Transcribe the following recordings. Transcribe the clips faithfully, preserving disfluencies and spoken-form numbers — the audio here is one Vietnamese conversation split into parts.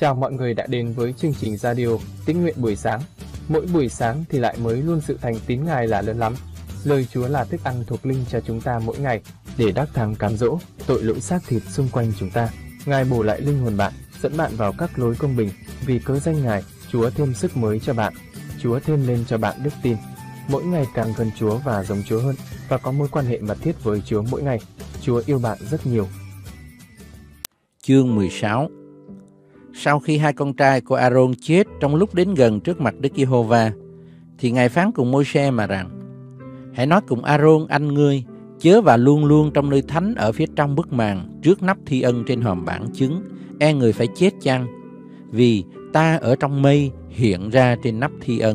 Chào mọi người đã đến với chương trình radio Tín nguyện buổi sáng. Mỗi buổi sáng thì lại mới luôn sự thành tín Ngài là lớn lắm. Lời Chúa là thức ăn thuộc linh cho chúng ta mỗi ngày để đắc thắng cám dỗ tội lỗi xác thịt xung quanh chúng ta. Ngài bổ lại linh hồn bạn, dẫn bạn vào các lối công bình. Vì cớ danh Ngài, Chúa thêm sức mới cho bạn. Chúa thêm lên cho bạn đức tin. Mỗi ngày càng gần Chúa và giống Chúa hơn, và có mối quan hệ mật thiết với Chúa mỗi ngày. Chúa yêu bạn rất nhiều. Chương mười sáu. Sau khi hai con trai của Aaron chết trong lúc đến gần trước mặt Đức Giê-hô-va, thì Ngài phán cùng Môi-se mà rằng: Hãy nói cùng Aaron anh ngươi, chớ vào luôn luôn trong nơi thánh ở phía trong bức màn trước nắp thi ân trên hòm bản chứng, e người phải chết chăng? Vì ta ở trong mây hiện ra trên nắp thi ân.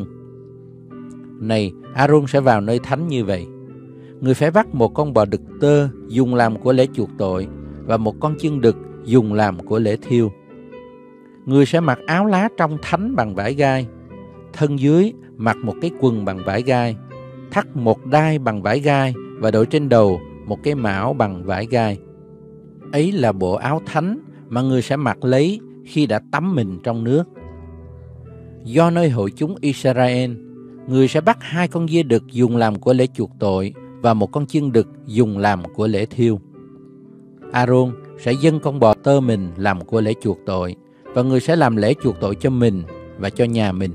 Này, Aaron sẽ vào nơi thánh như vậy. Người phải bắt một con bò đực tơ dùng làm của lễ chuộc tội, và một con chiên đực dùng làm của lễ thiêu. Người sẽ mặc áo lá trong thánh bằng vải gai, thân dưới mặc một cái quần bằng vải gai, thắt một đai bằng vải gai và đội trên đầu một cái mão bằng vải gai. Ấy là bộ áo thánh mà người sẽ mặc lấy khi đã tắm mình trong nước. Do nơi hội chúng Israel, người sẽ bắt hai con dê đực dùng làm của lễ chuộc tội và một con chiên đực dùng làm của lễ thiêu. Aaron sẽ dâng con bò tơ mình làm của lễ chuộc tội, và người sẽ làm lễ chuộc tội cho mình và cho nhà mình.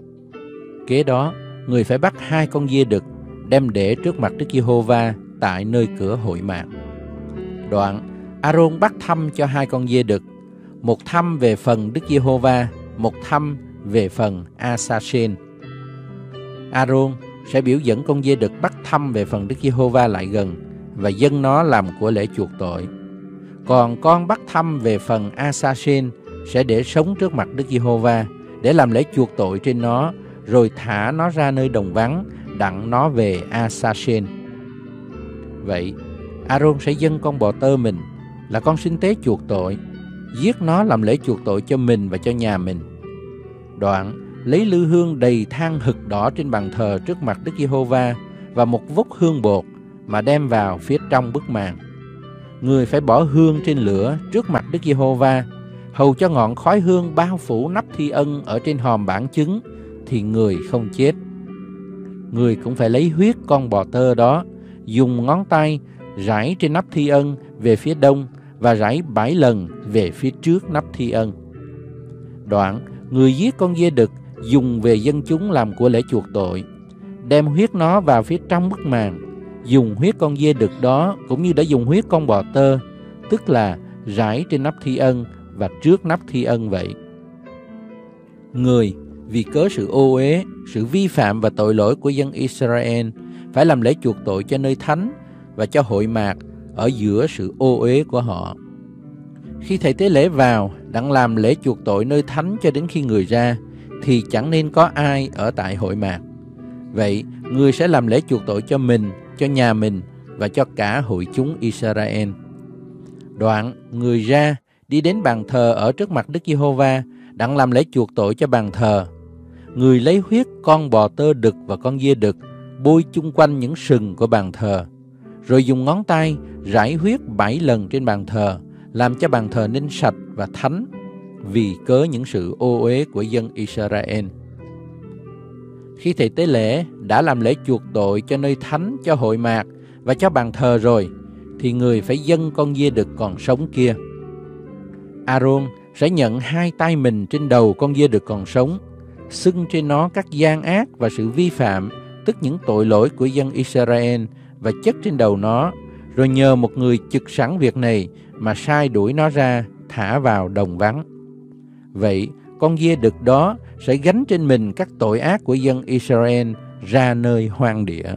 Kế đó, người phải bắt hai con dê đực đem để trước mặt Đức Giê-hô-va tại nơi cửa hội mạc. Đoạn, Aaron bắt thăm cho hai con dê đực, một thăm về phần Đức Giê-hô-va, một thăm về phần A-sa-sen. Aaron sẽ biểu dẫn con dê đực bắt thăm về phần Đức Giê-hô-va lại gần và dâng nó làm của lễ chuộc tội. Còn con bắt thăm về phần A-sa-sen sẽ để sống trước mặt Đức Giê-hô-va để làm lễ chuộc tội trên nó, rồi thả nó ra nơi đồng vắng, đặng nó về A-sa-sen. Vậy, Aaron sẽ dâng con bò tơ mình là con sinh tế chuộc tội, giết nó làm lễ chuộc tội cho mình và cho nhà mình. Đoạn, lấy lư hương đầy than hực đỏ trên bàn thờ trước mặt Đức Giê-hô-va và một vốc hương bột mà đem vào phía trong bức màn. Người phải bỏ hương trên lửa trước mặt Đức Giê-hô-va, hầu cho ngọn khói hương bao phủ nắp thi ân ở trên hòm bản chứng, thì người không chết. Người cũng phải lấy huyết con bò tơ đó, dùng ngón tay rải trên nắp thi ân về phía đông và rải bảy lần về phía trước nắp thi ân. Đoạn, người giết con dê đực dùng về dân chúng làm của lễ chuộc tội, đem huyết nó vào phía trong bức màn, dùng huyết con dê đực đó cũng như đã dùng huyết con bò tơ, tức là rải trên nắp thi ân và trước nắp thi ân vậy. Người vì cớ sự ô uế, sự vi phạm và tội lỗi của dân Israel phải làm lễ chuộc tội cho nơi thánh và cho hội mạc ở giữa sự ô uế của họ. Khi thầy tế lễ vào đặng làm lễ chuộc tội nơi thánh cho đến khi người ra, thì chẳng nên có ai ở tại hội mạc. Vậy, người sẽ làm lễ chuộc tội cho mình, cho nhà mình và cho cả hội chúng Israel. Đoạn, người ra đi đến bàn thờ ở trước mặt Đức Giê-hô-va đặng làm lễ chuộc tội cho bàn thờ. Người lấy huyết con bò tơ đực và con dê đực bôi chung quanh những sừng của bàn thờ, rồi dùng ngón tay rải huyết bảy lần trên bàn thờ, làm cho bàn thờ nên sạch và thánh vì cớ những sự ô uế của dân Israel. Khi thầy tế lễ đã làm lễ chuộc tội cho nơi thánh, cho hội mạc và cho bàn thờ rồi, thì người phải dâng con dê đực còn sống kia. Aaron sẽ nhận hai tay mình trên đầu con dê đực còn sống, xưng trên nó các gian ác và sự vi phạm, tức những tội lỗi của dân Israel, và chất trên đầu nó, rồi nhờ một người trực sẵn việc này mà sai đuổi nó ra, thả vào đồng vắng. Vậy, con dê đực đó sẽ gánh trên mình các tội ác của dân Israel ra nơi hoang địa.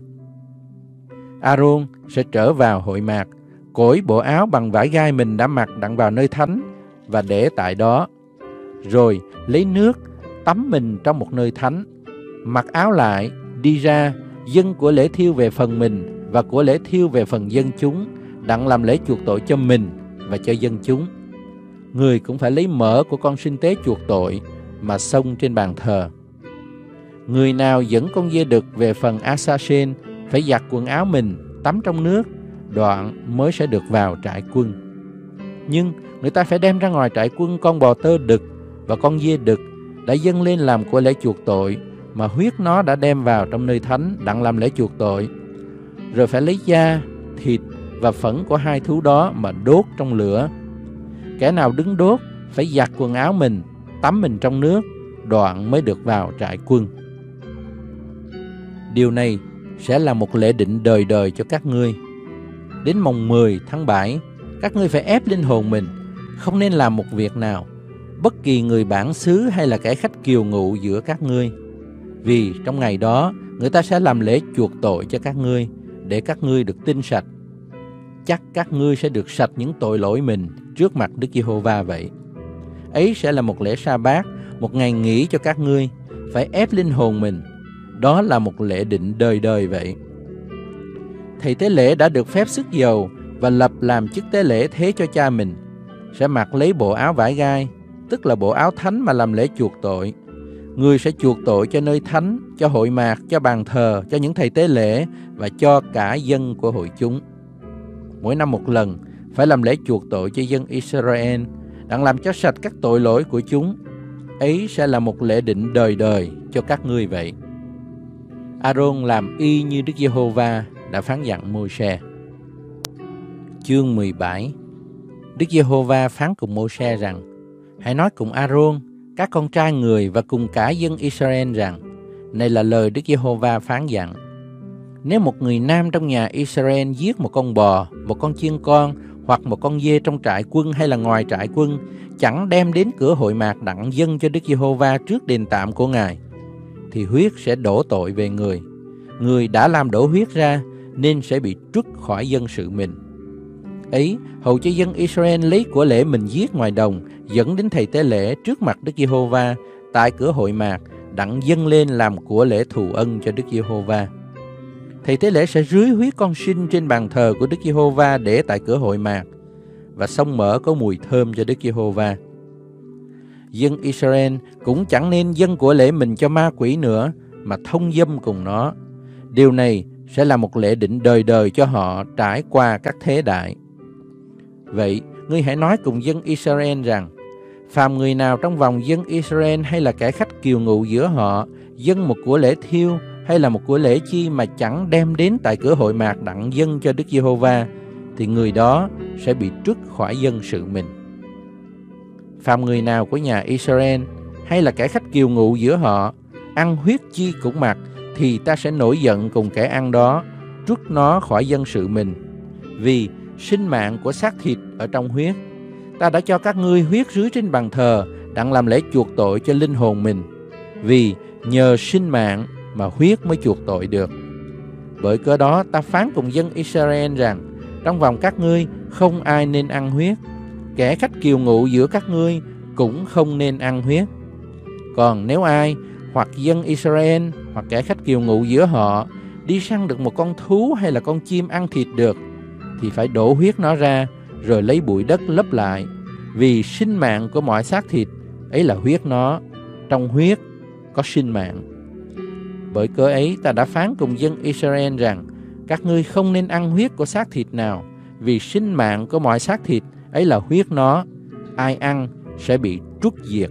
Aaron sẽ trở vào hội mạc, cởi bộ áo bằng vải gai mình đã mặc đặng vào nơi thánh và để tại đó, rồi lấy nước tắm mình trong một nơi thánh, mặc áo lại, đi ra, dâng của lễ thiêu về phần mình và của lễ thiêu về phần dân chúng, đặng làm lễ chuộc tội cho mình và cho dân chúng. Người cũng phải lấy mỡ của con sinh tế chuộc tội mà xông trên bàn thờ. Người nào dẫn con dê đực về phần A-sa-sen phải giặt quần áo mình, tắm trong nước, đoạn mới sẽ được vào trại quân. Nhưng người ta phải đem ra ngoài trại quân con bò tơ đực và con dê đực đã dâng lên làm của lễ chuộc tội, mà huyết nó đã đem vào trong nơi thánh đặng làm lễ chuộc tội. Rồi phải lấy da, thịt và phẫn của hai thú đó mà đốt trong lửa. Kẻ nào đứng đốt phải giặt quần áo mình, tắm mình trong nước, đoạn mới được vào trại quân. Điều này sẽ là một lễ định đời đời cho các ngươi. Đến mồng mười tháng bảy, các ngươi phải ép linh hồn mình, không nên làm một việc nào, bất kỳ người bản xứ hay là kẻ khách kiều ngụ giữa các ngươi. Vì trong ngày đó, người ta sẽ làm lễ chuộc tội cho các ngươi, để các ngươi được tinh sạch. Chắc các ngươi sẽ được sạch những tội lỗi mình trước mặt Đức Giê-hô-va vậy. Ấy sẽ là một lễ sa bát, một ngày nghỉ cho các ngươi, phải ép linh hồn mình. Đó là một lễ định đời đời vậy. Thầy tế lễ đã được phép sức dầu và lập làm chức tế lễ thế cho cha mình, sẽ mặc lấy bộ áo vải gai, tức là bộ áo thánh mà làm lễ chuộc tội. Người sẽ chuộc tội cho nơi thánh, cho hội mạc, cho bàn thờ, cho những thầy tế lễ và cho cả dân của hội chúng. Mỗi năm một lần phải làm lễ chuộc tội cho dân Israel, đặng làm cho sạch các tội lỗi của chúng. Ấy sẽ là một lễ định đời đời cho các ngươi vậy. Aaron làm y như Đức Giê-hô-va đã phán dặn Môi-se. Chương mười bảy. Đức Giê-hô-va phán cùng Môi-se rằng: Hãy nói cùng Aaron, các con trai người và cùng cả dân Israel rằng: Này là lời Đức Giê-hô-va phán dặn: Nếu một người nam trong nhà Israel giết một con bò, một con chiên con hoặc một con dê trong trại quân hay là ngoài trại quân, chẳng đem đến cửa hội mạc đặng dâng cho Đức Giê-hô-va trước đền tạm của Ngài, thì huyết sẽ đổ tội về người. Người đã làm đổ huyết ra nên sẽ bị trút khỏi dân sự mình. Ấy, hầu cho dân Israel lấy của lễ mình giết ngoài đồng, dẫn đến thầy tế lễ trước mặt Đức Giê-hô-va tại cửa hội mạc, đặng dâng lên làm của lễ thù ân cho Đức Giê-hô-va. Thầy tế lễ sẽ rưới huyết con sinh trên bàn thờ của Đức Giê-hô-va để tại cửa hội mạc, và xông mỡ có mùi thơm cho Đức Giê-hô-va. Dân Israel cũng chẳng nên dâng của lễ mình cho ma quỷ nữa, mà thông dâm cùng nó. Điều này sẽ là một lễ định đời đời cho họ trải qua các thế đại. Vậy, ngươi hãy nói cùng dân Israel rằng: Phàm người nào trong vòng dân Israel hay là kẻ khách kiều ngụ giữa họ dâng một của lễ thiêu hay là một của lễ chi mà chẳng đem đến tại cửa hội mạc đặng dâng cho Đức Giê-hô-va, thì người đó sẽ bị trút khỏi dân sự mình. Phàm người nào của nhà Israel hay là kẻ khách kiều ngụ giữa họ ăn huyết chi cũng mặc, thì ta sẽ nổi giận cùng kẻ ăn đó, trút nó khỏi dân sự mình. Vì sinh mạng của xác thịt ở trong huyết. Ta đã cho các ngươi huyết rưới trên bàn thờ, đặng làm lễ chuộc tội cho linh hồn mình. Vì nhờ sinh mạng mà huyết mới chuộc tội được. Bởi cớ đó ta phán cùng dân Israel rằng: Trong vòng các ngươi không ai nên ăn huyết. Kẻ khách kiều ngụ giữa các ngươi cũng không nên ăn huyết. Còn nếu ai, hoặc dân Israel, hoặc kẻ khách kiều ngụ giữa họ, đi săn được một con thú hay là con chim ăn thịt được, thì phải đổ huyết nó ra, rồi lấy bụi đất lấp lại. Vì sinh mạng của mọi xác thịt, ấy là huyết nó, trong huyết có sinh mạng. Bởi cớ ấy ta đã phán cùng dân Israel rằng: Các ngươi không nên ăn huyết của xác thịt nào, vì sinh mạng của mọi xác thịt, ấy là huyết nó, ai ăn sẽ bị trút diệt.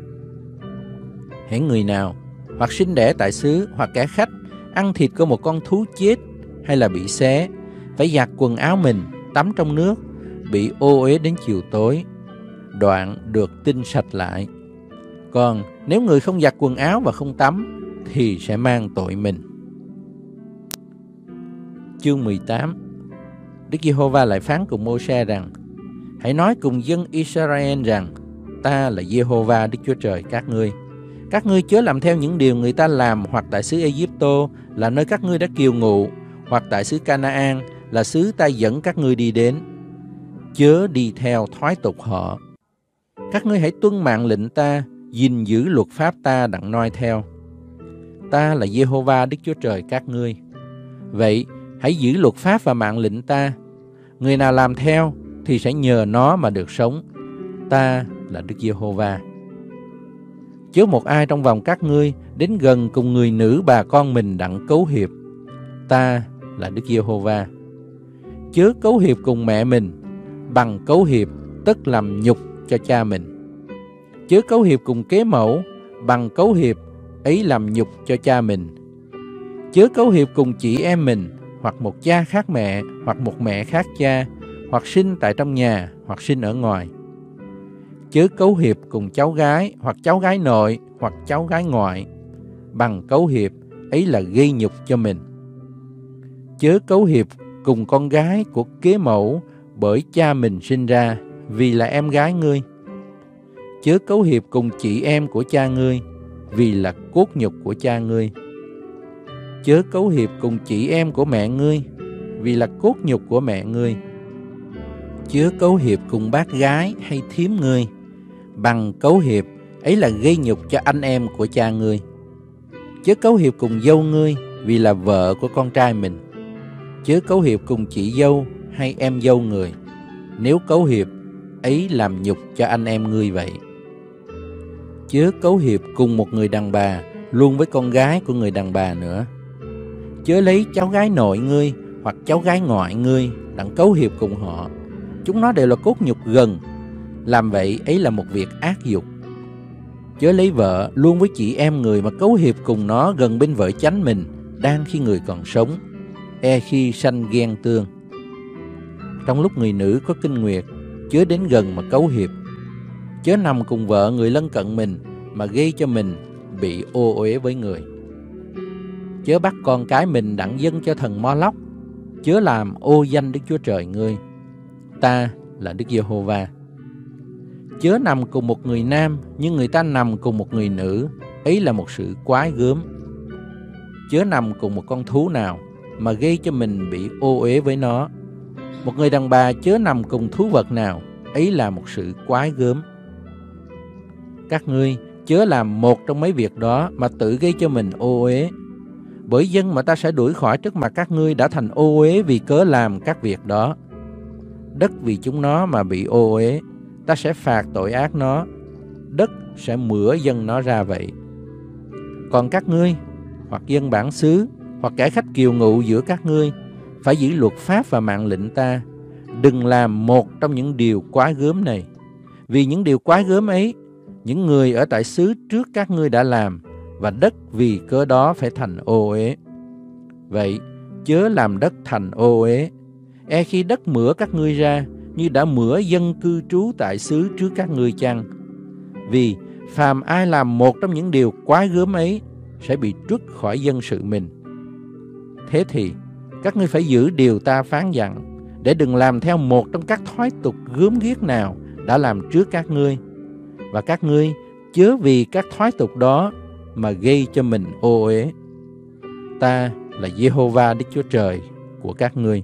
Hễ người nào hoặc sinh đẻ tại xứ, hoặc kẻ khách ăn thịt của một con thú chết hay là bị xé, phải giặt quần áo mình, tắm trong nước, bị ô uế đến chiều tối, đoạn được tinh sạch lại. Còn nếu người không giặt quần áo và không tắm, thì sẽ mang tội mình. Chương mười tám. Đức Giê-hô-va lại phán cùng Môi-se rằng: Hãy nói cùng dân Israel rằng: Ta là Giê-hô-va Đức Chúa Trời các ngươi. Các ngươi chớ làm theo những điều người ta làm, hoặc tại xứ Ê-díp-tô là nơi các ngươi đã kiều ngụ, hoặc tại xứ Ca-na-an là xứ ta dẫn các ngươi đi đến. Chớ đi theo thoái tục họ. Các ngươi hãy tuân mạng lệnh ta, gìn giữ luật pháp ta đặng noi theo. Ta là Giê-hô-va Đức Chúa Trời các ngươi. Vậy hãy giữ luật pháp và mạng lệnh ta. Người nào làm theo thì sẽ nhờ nó mà được sống. Ta là Đức Giê-hô-va. Chớ một ai trong vòng các ngươi đến gần cùng người nữ bà con mình đặng cấu hiệp. Ta là Đức Giê-hô-va. Chớ cấu hiệp cùng mẹ mình, bằng cấu hiệp tức làm nhục cho cha mình. Chớ cấu hiệp cùng kế mẫu, bằng cấu hiệp ấy làm nhục cho cha mình. Chớ cấu hiệp cùng chị em mình, hoặc một cha khác mẹ, hoặc một mẹ khác cha, hoặc sinh tại trong nhà, hoặc sinh ở ngoài. Chớ cấu hiệp cùng cháu gái, hoặc cháu gái nội, hoặc cháu gái ngoại, bằng cấu hiệp ấy là gây nhục cho mình. Chớ cấu hiệp cùng con gái của kế mẫu bởi cha mình sinh ra, vì là em gái ngươi. Chớ cấu hiệp cùng chị em của cha ngươi, vì là cốt nhục của cha ngươi. Chớ cấu hiệp cùng chị em của mẹ ngươi, vì là cốt nhục của mẹ ngươi. Chớ cấu hiệp cùng bác gái hay thím ngươi, bằng cấu hiệp ấy là gây nhục cho anh em của cha ngươi. Chớ cấu hiệp cùng dâu ngươi, vì là vợ của con trai mình. Chớ cấu hiệp cùng chị dâu hay em dâu người, nếu cấu hiệp ấy làm nhục cho anh em ngươi vậy. Chớ cấu hiệp cùng một người đàn bà luôn với con gái của người đàn bà nữa. Chớ lấy cháu gái nội ngươi hoặc cháu gái ngoại ngươi đặng cấu hiệp cùng họ, chúng nó đều là cốt nhục gần, làm vậy ấy là một việc ác dục. Chớ lấy vợ luôn với chị em người mà cấu hiệp cùng nó gần bên vợ chánh mình đang khi người còn sống, e khi sanh ghen tương. Trong lúc người nữ có kinh nguyệt, chớ đến gần mà cấu hiệp. Chớ nằm cùng vợ người lân cận mình mà gây cho mình bị ô uế với người. Chớ bắt con cái mình đặng dâng cho thần Mo-lóc. Chớ làm ô danh Đức Chúa Trời ngươi. Ta là Đức Giê-hô-va. Chớ nằm cùng một người nam nhưng người ta nằm cùng một người nữ, ấy là một sự quái gớm. Chớ nằm cùng một con thú nào mà gây cho mình bị ô uế với nó. Một người đàn bà chớ nằm cùng thú vật nào, ấy là một sự quái gớm. Các ngươi chớ làm một trong mấy việc đó mà tự gây cho mình ô uế. Bởi dân mà ta sẽ đuổi khỏi trước mặt các ngươi đã thành ô uế vì cớ làm các việc đó. Đất vì chúng nó mà bị ô uế, ta sẽ phạt tội ác nó, đất sẽ mửa dân nó ra vậy. Còn các ngươi, hoặc dân bản xứ, hoặc kẻ khách kiều ngụ giữa các ngươi, phải giữ luật pháp và mạng lệnh ta, đừng làm một trong những điều quá gớm này. Vì những điều quá gớm ấy, những người ở tại xứ trước các ngươi đã làm, và đất vì cớ đó phải thành ô uế. Vậy, chớ làm đất thành ô uế, e khi đất mửa các ngươi ra, như đã mửa dân cư trú tại xứ trước các ngươi chăng? Vì phàm ai làm một trong những điều quá gớm ấy, sẽ bị truất khỏi dân sự mình. Thế thì, các ngươi phải giữ điều ta phán dặn, để đừng làm theo một trong các thói tục gớm ghiếc nào đã làm trước các ngươi. Và các ngươi chớ vì các thói tục đó mà gây cho mình ô uế. Ta là Giê-hô-va Đức Chúa Trời của các ngươi.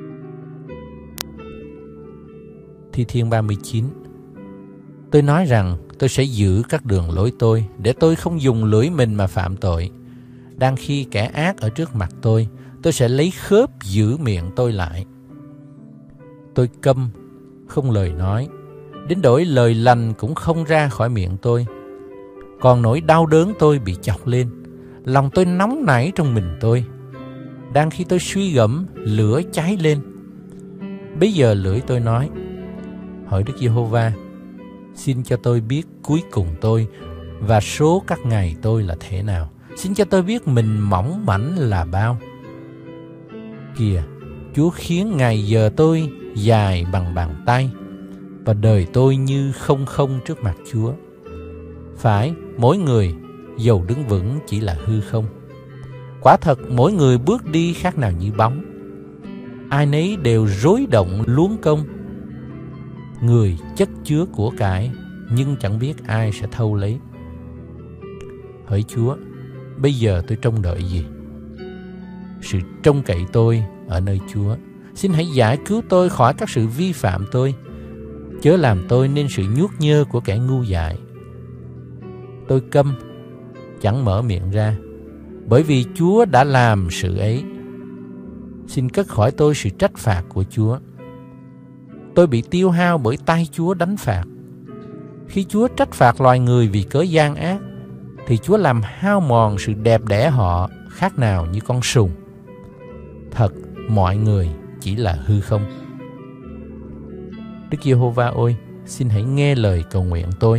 Thi Thiên ba mươi chín. Tôi nói rằng tôi sẽ giữ các đường lối tôi, để tôi không dùng lưỡi mình mà phạm tội. Đang khi kẻ ác ở trước mặt tôi, tôi sẽ lấy khớp giữ miệng tôi lại. Tôi câm, không lời nói, đến đổi lời lành cũng không ra khỏi miệng tôi. Còn nỗi đau đớn tôi bị chọc lên, lòng tôi nóng nảy trong mình tôi. Đang khi tôi suy gẫm, lửa cháy lên. Bây giờ lưỡi tôi nói: hỡi Đức Giê-hô-va, xin cho tôi biết cuối cùng tôi và số các ngày tôi là thế nào. Xin cho tôi biết mình mỏng mảnh là bao. Kìa, Chúa khiến ngày giờ tôi dài bằng bàn tay, và đời tôi như không không trước mặt Chúa. Phải, mỗi người dầu đứng vững chỉ là hư không. Quả thật mỗi người bước đi khác nào như bóng. Ai nấy đều rối động luống công. Người chất chứa của cải, nhưng chẳng biết ai sẽ thâu lấy. Hỡi Chúa, bây giờ tôi trông đợi gì? Sự trông cậy tôi ở nơi Chúa. Xin hãy giải cứu tôi khỏi các sự vi phạm tôi, chớ làm tôi nên sự nhuốc nhơ của kẻ ngu dại. Tôi câm, chẳng mở miệng ra, bởi vì Chúa đã làm sự ấy. Xin cất khỏi tôi sự trách phạt của Chúa. Tôi bị tiêu hao bởi tay Chúa đánh phạt. Khi Chúa trách phạt loài người vì cớ gian ác, thì Chúa làm hao mòn sự đẹp đẽ họ khác nào như con sùng. Thật, mọi người chỉ là hư không. Đức Giê-hô-va ơi, xin hãy nghe lời cầu nguyện tôi.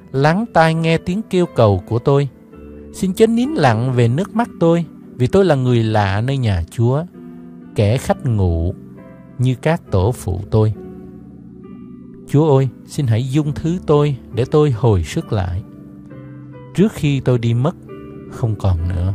lắng tai nghe tiếng kêu cầu của tôi. Xin chớ nín lặng về nước mắt tôi, vì tôi là người lạ nơi nhà Chúa, kẻ khách ngụ như các tổ phụ tôi. Chúa ơi, xin hãy dung thứ tôi để tôi hồi sức lại, trước khi tôi đi mất không còn nữa.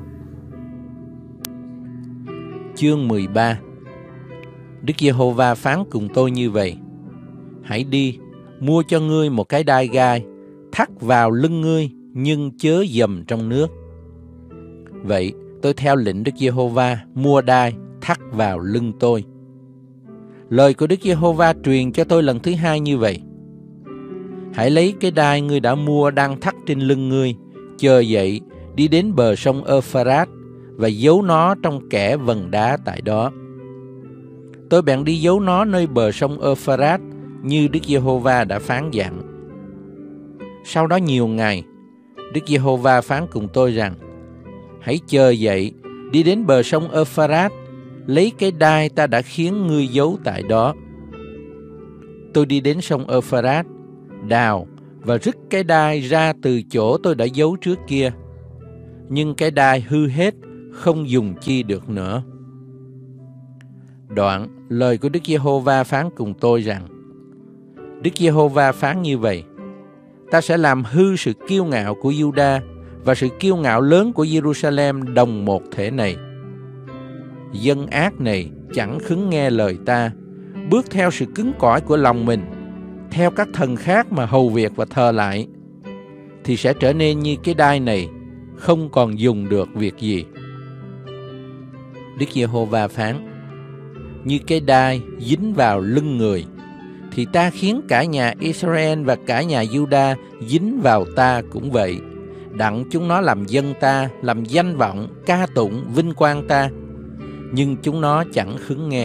Chương mười ba. Đức Giê-hô-va phán cùng tôi như vậy: hãy đi, mua cho ngươi một cái đai gai, thắt vào lưng ngươi, nhưng chớ dầm trong nước. Vậy tôi theo lệnh Đức Giê-hô-va mua đai thắt vào lưng tôi. Lời của Đức Giê-hô-va truyền cho tôi lần thứ hai như vậy: hãy lấy cái đai ngươi đã mua đang thắt trên lưng ngươi, chờ dậy, đi đến bờ sông Ơ-pha-rát và giấu nó trong kẽ vần đá tại đó. Tôi bèn đi giấu nó nơi bờ sông Ơ-pha-rát như Đức Giê-hô-va đã phán dặn. Sau đó nhiều ngày, Đức Giê-hô-va phán cùng tôi rằng: hãy chờ dậy, đi đến bờ sông Ơ-pha-rát, lấy cái đai ta đã khiến ngươi giấu tại đó. Tôi đi đến sông Ơ-pha-rát, đào và rứt cái đai ra từ chỗ tôi đã giấu trước kia. Nhưng cái đai hư hết, không dùng chi được nữa. Đoạn, lời của Đức Giê-hô-va phán cùng tôi rằng: Đức Giê-hô-va phán như vậy: ta sẽ làm hư sự kiêu ngạo của Giu-đa và sự kiêu ngạo lớn của Giê-ru-sa-lem đồng một thể này. Dân ác này chẳng khứng nghe lời ta, bước theo sự cứng cỏi của lòng mình, theo các thần khác mà hầu việc và thờ lại, thì sẽ trở nên như cái đai này, không còn dùng được việc gì. Đức Giê-hô-va phán: như cái đai dính vào lưng người, thì ta khiến cả nhà Israel và cả nhà Giu-đa dính vào ta cũng vậy, đặng chúng nó làm dân ta, làm danh vọng, ca tụng, vinh quang ta. Nhưng chúng nó chẳng khứng nghe.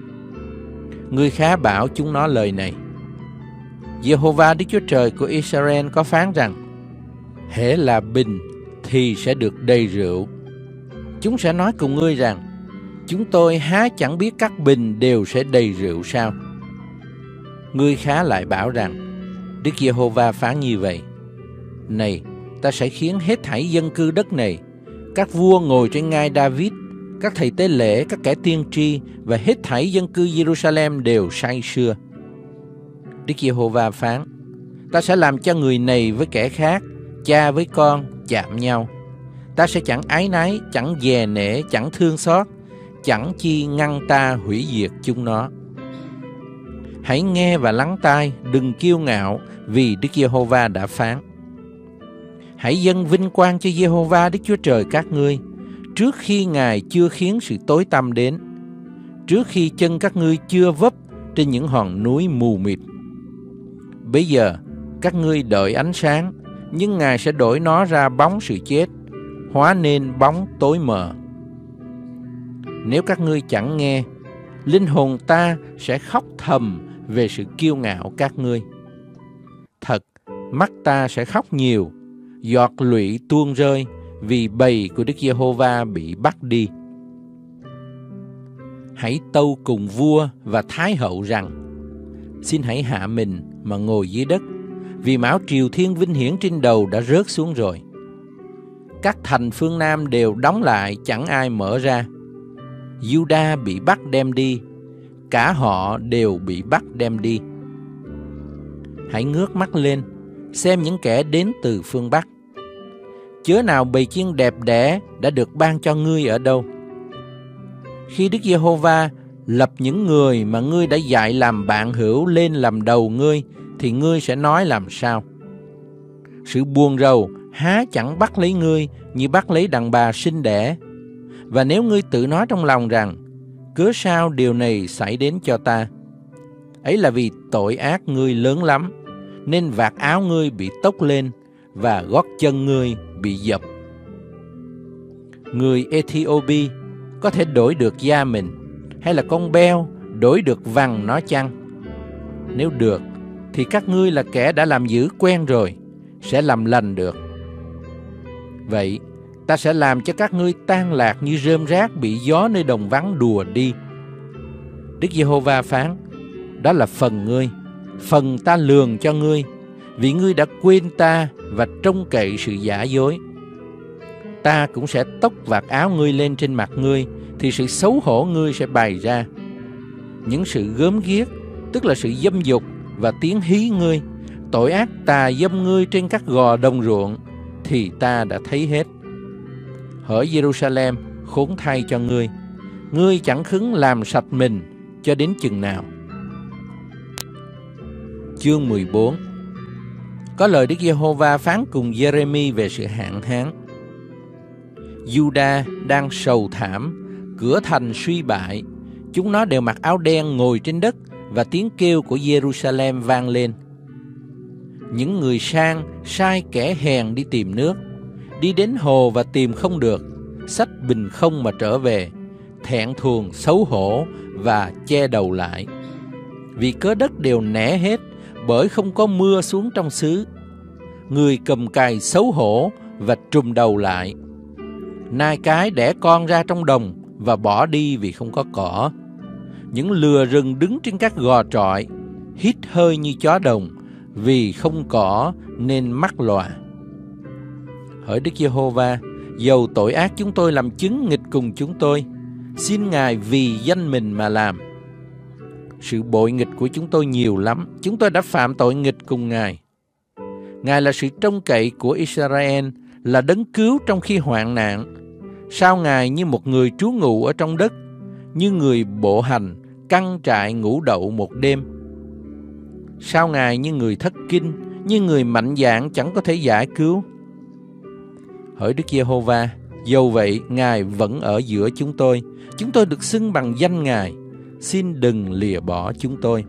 Người khá bảo chúng nó lời này: Giê-hô-va Đức Chúa Trời của Israel có phán rằng: hễ là bình thì sẽ được đầy rượu. Chúng sẽ nói cùng ngươi rằng: chúng tôi há chẳng biết các bình đều sẽ đầy rượu sao? Ngươi khá lại bảo rằng: Đức Giê-hô-va phán như vậy: này, ta sẽ khiến hết thảy dân cư đất này, các vua ngồi trên ngai David, các thầy tế lễ, các kẻ tiên tri và hết thảy dân cư Giê-ru-sa-lem đều say sưa. Đức Giê-hô-va phán: ta sẽ làm cho người này với kẻ khác, cha với con chạm nhau. Ta sẽ chẳng ái náy, chẳng dè nể, chẳng thương xót, chẳng chi ngăn ta hủy diệt chúng nó. Hãy nghe và lắng tai, đừng kiêu ngạo, vì Đức Giê-hô-va đã phán. Hãy dâng vinh quang cho Giê-hô-va Đức Chúa Trời các ngươi, trước khi Ngài chưa khiến sự tối tăm đến, trước khi chân các ngươi chưa vấp trên những hòn núi mù mịt. Bây giờ các ngươi đợi ánh sáng, nhưng Ngài sẽ đổi nó ra bóng sự chết, hóa nên bóng tối mờ. Nếu các ngươi chẳng nghe, linh hồn ta sẽ khóc thầm về sự kiêu ngạo các ngươi. Thật, mắt ta sẽ khóc nhiều, giọt lụy tuôn rơi, vì bầy của Đức Giê-hô-va bị bắt đi. Hãy tâu cùng vua và thái hậu rằng: xin hãy hạ mình mà ngồi dưới đất, vì mão triều thiên vinh hiển trên đầu đã rớt xuống rồi. Các thành phương Nam đều đóng lại, chẳng ai mở ra. Giu-đa bị bắt đem đi, cả họ đều bị bắt đem đi. Hãy ngước mắt lên, xem những kẻ đến từ phương Bắc. Chớ nào bầy chiên đẹp đẽ đã được ban cho ngươi ở đâu? Khi Đức Giê-hô-va lập những người mà ngươi đã dạy làm bạn hữu lên làm đầu ngươi, thì ngươi sẽ nói làm sao? Sự buồn rầu há chẳng bắt lấy ngươi như bắt lấy đàn bà sinh đẻ. Và nếu ngươi tự nói trong lòng rằng: cớ sao điều này xảy đến cho ta? Ấy là vì tội ác ngươi lớn lắm, nên vạt áo ngươi bị tốc lên và gót chân ngươi bị dập. Người Ethiopia có thể đổi được da mình, hay là con beo đổi được vằn nó chăng? Nếu được, thì các ngươi là kẻ đã làm dữ quen rồi, sẽ làm lành được. Vậy, ta sẽ làm cho các ngươi tan lạc như rơm rác bị gió nơi đồng vắng đùa đi. Đức Giê-hô-va phán: đó là phần ngươi, phần ta lường cho ngươi, vì ngươi đã quên ta và trông cậy sự giả dối. Ta cũng sẽ tốc vạt áo ngươi lên trên mặt ngươi, thì sự xấu hổ ngươi sẽ bày ra. Những sự gớm ghiếc, tức là sự dâm dục và tiếng hí ngươi, tội ác tà dâm ngươi trên các gò đồng ruộng, thì ta đã thấy hết. Hỡi Jerusalem, khốn thay cho ngươi, ngươi chẳng khứng làm sạch mình cho đến chừng nào. Chương mười bốn. Có lời Đức Giê-hô-va phán cùng Giê-rê-mi về sự hạn hán. Giu-đa đang sầu thảm, cửa thành suy bại, chúng nó đều mặc áo đen ngồi trên đất, và tiếng kêu của Jerusalem vang lên. Những người sang sai kẻ hèn đi tìm nước, đi đến hồ và tìm không được, xách bình không mà trở về, thẹn thùng xấu hổ và che đầu lại. Vì cớ đất đều nẻ hết, bởi không có mưa xuống trong xứ. Người cầm cày xấu hổ và trùm đầu lại. Nai cái đẻ con ra trong đồng và bỏ đi vì không có cỏ. Những lừa rừng đứng trên các gò trọi, hít hơi như chó đồng, vì không cỏ nên mắc lòa. Hỡi Đức Giê-hô-va, dầu tội ác chúng tôi làm chứng nghịch cùng chúng tôi, xin Ngài vì danh mình mà làm. Sự bội nghịch của chúng tôi nhiều lắm, chúng tôi đã phạm tội nghịch cùng Ngài. Ngài là sự trông cậy của Israel, là đấng cứu trong khi hoạn nạn. Sao Ngài như một người trú ngụ ở trong đất, như người bộ hành, căng trại ngủ đậu một đêm? Sao Ngài như người thất kinh, như người mạnh dạn chẳng có thể giải cứu? Hỡi Đức Giê-hô-va, dầu vậy Ngài vẫn ở giữa chúng tôi, chúng tôi được xưng bằng danh Ngài, xin đừng lìa bỏ chúng tôi.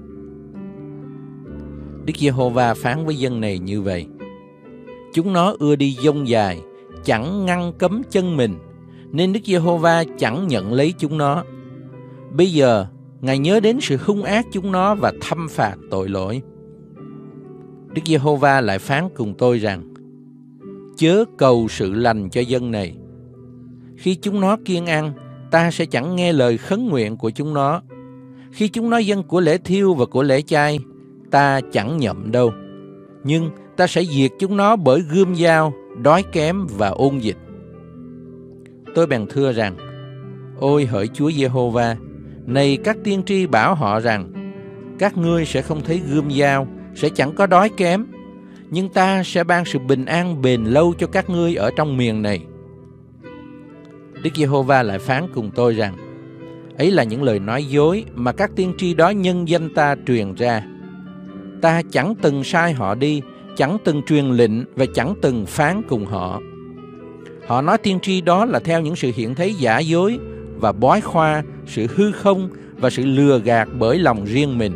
Đức Giê-hô-va phán với dân này như vậy: chúng nó ưa đi dông dài, chẳng ngăn cấm chân mình, nên Đức Giê-hô-va chẳng nhận lấy chúng nó. Bây giờ Ngài nhớ đến sự hung ác chúng nó và thăm phạt tội lỗi. Đức Giê-hô-va lại phán cùng tôi rằng: chớ cầu sự lành cho dân này. Khi chúng nó kiêng ăn, ta sẽ chẳng nghe lời khấn nguyện của chúng nó. Khi chúng nó dâng của lễ thiêu và của lễ chay, ta chẳng nhậm đâu. Nhưng ta sẽ diệt chúng nó bởi gươm dao, đói kém và ôn dịch. Tôi bèn thưa rằng: ôi hỡi Chúa Giê-hô-va, này các tiên tri bảo họ rằng: các ngươi sẽ không thấy gươm dao, sẽ chẳng có đói kém, nhưng ta sẽ ban sự bình an bền lâu cho các ngươi ở trong miền này. Đức Giê-hô-va lại phán cùng tôi rằng: ấy là những lời nói dối mà các tiên tri đó nhân danh ta truyền ra. Ta chẳng từng sai họ đi, chẳng từng truyền lệnh và chẳng từng phán cùng họ. Họ nói tiên tri đó là theo những sự hiện thấy giả dối và bói khoa, sự hư không và sự lừa gạt bởi lòng riêng mình.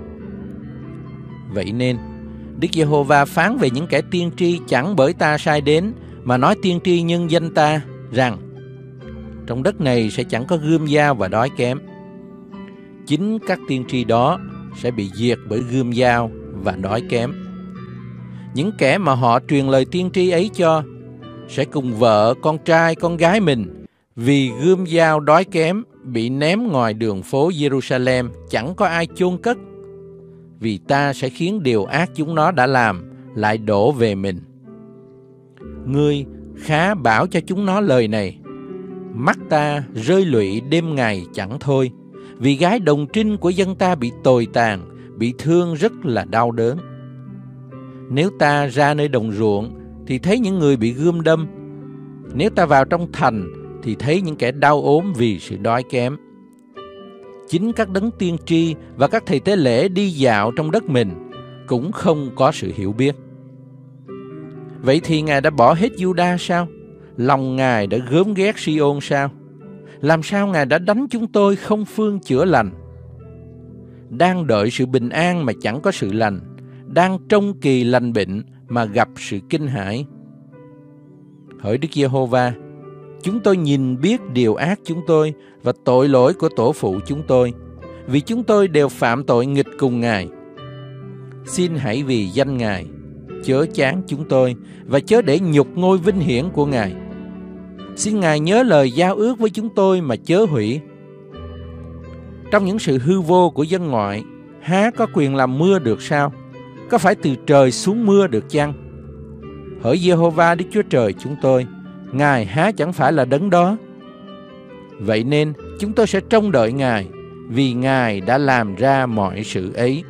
Vậy nên Đức Giê-hô-va phán về những kẻ tiên tri chẳng bởi ta sai đến, mà nói tiên tri nhân danh ta rằng: trong đất này sẽ chẳng có gươm dao và đói kém. Chính các tiên tri đó sẽ bị diệt bởi gươm dao và đói kém. Những kẻ mà họ truyền lời tiên tri ấy cho sẽ cùng vợ, con trai, con gái mình vì gươm dao đói kém bị ném ngoài đường phố Jerusalem, chẳng có ai chôn cất. Vì ta sẽ khiến điều ác chúng nó đã làm lại đổ về mình. Ngươi khá bảo cho chúng nó lời này: mắt ta rơi lụy đêm ngày chẳng thôi, vì gái đồng trinh của dân ta bị tồi tàn, bị thương rất là đau đớn. Nếu ta ra nơi đồng ruộng thì thấy những người bị gươm đâm, nếu ta vào trong thành thì thấy những kẻ đau ốm vì sự đói kém. Chính các đấng tiên tri và các thầy tế lễ đi dạo trong đất mình cũng không có sự hiểu biết. Vậy thì Ngài đã bỏ hết Giu-đa sao? Lòng Ngài đã gớm ghét Si-ôn sao? Làm sao Ngài đã đánh chúng tôi không phương chữa lành? Đang đợi sự bình an mà chẳng có sự lành, đang trông kỳ lành bệnh mà gặp sự kinh hãi. Hỡi Đức Giê-hô-va, chúng tôi nhìn biết điều ác chúng tôi và tội lỗi của tổ phụ chúng tôi, vì chúng tôi đều phạm tội nghịch cùng Ngài. Xin hãy vì danh Ngài chớ chán chúng tôi và chớ để nhục ngôi vinh hiển của Ngài. Xin Ngài nhớ lời giao ước với chúng tôi mà chớ hủy. Trong những sự hư vô của dân ngoại, há có quyền làm mưa được sao? có phải từ trời xuống mưa được chăng? Hỡi Giê-hô-va Đức Chúa Trời chúng tôi, Ngài há chẳng phải là đấng đó? Vậy nên chúng tôi sẽ trông đợi Ngài, vì Ngài đã làm ra mọi sự ấy.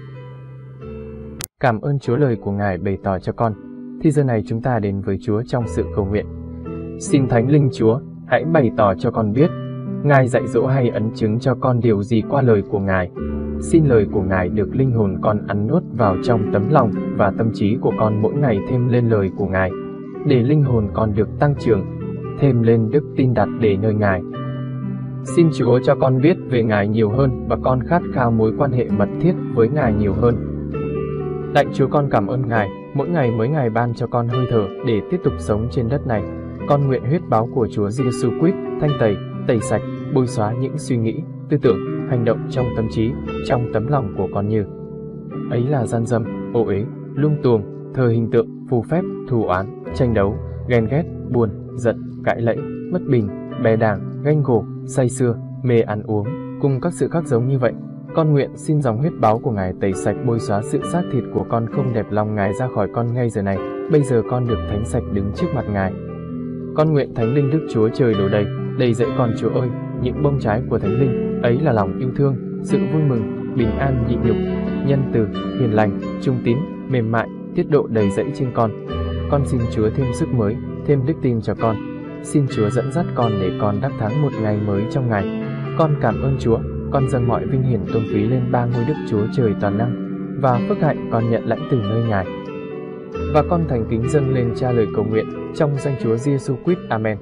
Cảm ơn Chúa lời của Ngài bày tỏ cho con. Thì giờ này chúng ta đến với Chúa trong sự cầu nguyện. Xin Thánh Linh Chúa, hãy bày tỏ cho con biết, Ngài dạy dỗ hay ấn chứng cho con điều gì qua lời của Ngài. Xin lời của Ngài được linh hồn con ăn nuốt vào trong tấm lòng và tâm trí của con mỗi ngày thêm lên lời của Ngài, để linh hồn con được tăng trưởng, thêm lên đức tin đặt để nơi Ngài. Xin Chúa cho con biết về Ngài nhiều hơn và con khát khao mối quan hệ mật thiết với Ngài nhiều hơn. Lạy Chúa, con cảm ơn Ngài, mỗi ngày mới Ngài ban cho con hơi thở để tiếp tục sống trên đất này. Con nguyện huyết báo của Chúa Giêsu Christ thanh tẩy, tẩy sạch, bôi xóa những suy nghĩ, tư tưởng, hành động trong tâm trí, trong tấm lòng của con như ấy là gian dâm, ô uế, lung tuồng, thờ hình tượng, phù phép, thù oán, tranh đấu, ghen ghét, buồn, giận, cãi lẫy, bất bình, bè đảng, ganh gổ, say sưa, mê ăn uống, cùng các sự khác giống như vậy. Con nguyện xin dòng huyết báo của Ngài tẩy sạch bôi xóa sự xác thịt của con không đẹp lòng Ngài ra khỏi con ngay giờ này. Bây giờ con được thánh sạch đứng trước mặt Ngài. Con nguyện Thánh Linh Đức Chúa Trời đổ đầy, đầy dẫy con Chúa ơi, những bông trái của Thánh Linh, ấy là lòng yêu thương, sự vui mừng, bình an nhịn nhục, nhân từ, hiền lành, trung tín, mềm mại, tiết độ đầy dẫy trên con. Con xin Chúa thêm sức mới, thêm đức tin cho con. Xin Chúa dẫn dắt con để con đắc thắng một ngày mới trong Ngài. Con cảm ơn Chúa, con dâng mọi vinh hiển tôn quý lên ba ngôi Đức Chúa Trời toàn năng, và phước hạnh con nhận lãnh từ nơi Ngài. Và con thành kính dâng lên Cha lời cầu nguyện trong danh Chúa Giêsu Christ. Amen.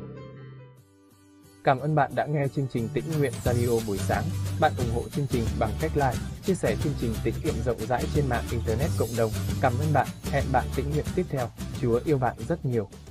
Cảm ơn bạn đã nghe chương trình Tĩnh Nguyện Radio buổi sáng. Bạn ủng hộ chương trình bằng cách like, chia sẻ chương trình tĩnh nguyện rộng rãi trên mạng Internet cộng đồng. Cảm ơn bạn. Hẹn bạn tĩnh nguyện tiếp theo. Chúa yêu bạn rất nhiều.